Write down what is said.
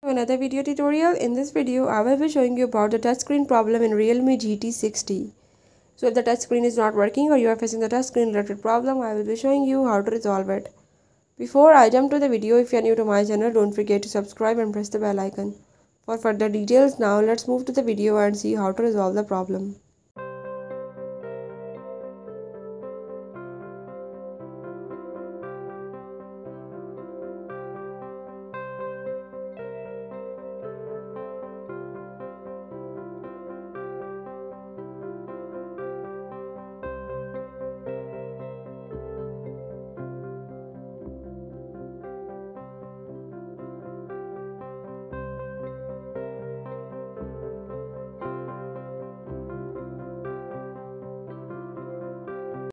Another video tutorial. In this video, I will be showing you about the touchscreen problem in Realme GT60. So if the touchscreen is not working or you are facing the touchscreen related problem, I will be showing you how to resolve it. Before I jump to the video, if you are new to my channel, don't forget to subscribe and press the bell icon. For further details, now let's move to the video and see how to resolve the problem.